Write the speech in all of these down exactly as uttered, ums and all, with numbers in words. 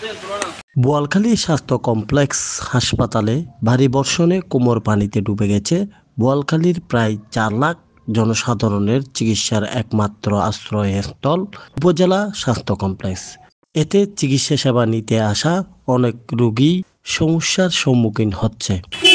বোয়ালখালী স্বাস্থ্য কমপ্লেক্স হাসপাতালে ভারী বর্ষণে কোমর পানিতে ডুবে গেছে বোয়ালখালীর প্রায় চার লাখ জনসাধারণের চিকিৎসার একমাত্র আশ্রয়স্থল উপজেলা স্বাস্থ্য কমপ্লেক্স। এতে চিকিৎসা সেবা নিতে আসা অনেক রোগী সমস্যার সম্মুখীন হচ্ছে।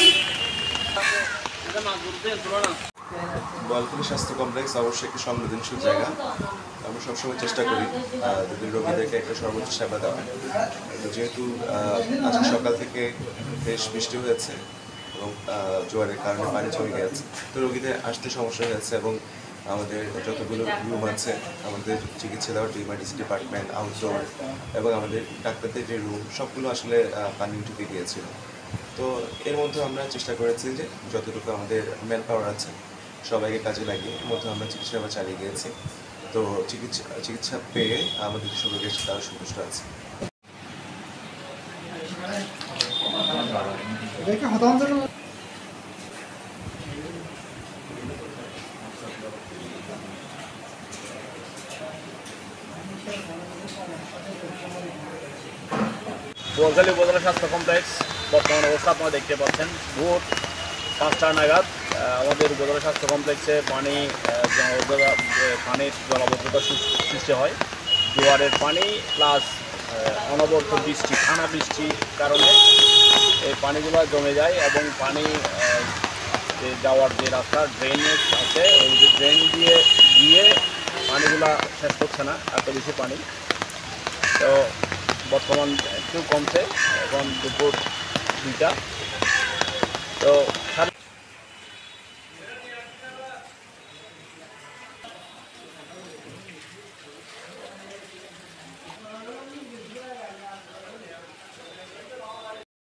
বোয়ালখালী স্বাস্থ্য কমপ্লেক্স অবশ্যই একটি সংবেদনশীল জায়গা। আমরা সবসময় চেষ্টা করি রোগীদেরকে একটা সর্বোচ্চ সেবা দেওয়া। যেহেতু আজকে সকাল থেকে বেশ বৃষ্টি হয়েছে এবং জোয়ারের কারণে পানি জমে গেছে, তো রোগীদের আসতে সমস্যা হয়েছে এবং আমাদের যতগুলো রুম আছে, আমাদের চিকিৎসা দেওয়ার ইমার্জেন্সি ডিপার্টমেন্ট, আউটডোর এবং আমাদের ডাক্তারদের যে রুম, সবগুলো আসলে পানি ঢুকে গিয়েছিল। তো এর মধ্যে আমরা চেষ্টা করেছি যে যতটুকু আমাদের ম্যান পাওয়ার আছে সবাইকে কাজে লাগিয়ে এর মধ্যে আমরা চিকিৎসা সেবা চালিয়ে গিয়েছি। তো চিকিৎসা চিকিৎসা পেয়ে আমাদের যেসব রোগী এসে তারা সন্তুষ্ট আছে। বোয়ালখালী উপজেলা স্বাস্থ্য কমপ্লেক্স বর্তমান অবস্থা আপনারা দেখতে পাচ্ছেন। ভোর পাঁচটা নাগাদ আমাদের উপজেলা স্বাস্থ্য কমপ্লেক্সে পানি পানির জলাবদ্ধতা সৃষ্টি হয়। জোয়ারের পানি প্লাস অনবরত বৃষ্টি, টানা বৃষ্টির কারণে এই পানিগুলো জমে যায় এবং পানি যে যাওয়ার যে রাস্তা ড্রেনেজ আছে ওই ড্রেন দিয়ে গিয়ে পানিগুলা শেষ করছে না, এত বেশি পানি। তো বর্তমান একটু কমছে, এখন দুপুর দুইটা। তো